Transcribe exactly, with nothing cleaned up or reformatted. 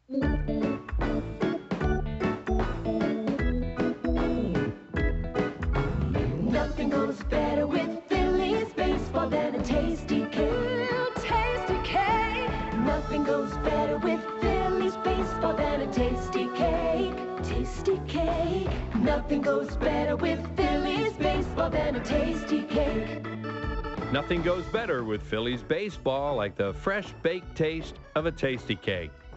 Nothing goes better with Phillies baseball than a tasty cake. Tasty cake. Nothing goes better with Phillies baseball than a tasty cake. Tasty cake. Nothing goes better with Phillies baseball than a tasty cake. Nothing goes better with Phillies baseball like the fresh baked taste of a tasty cake.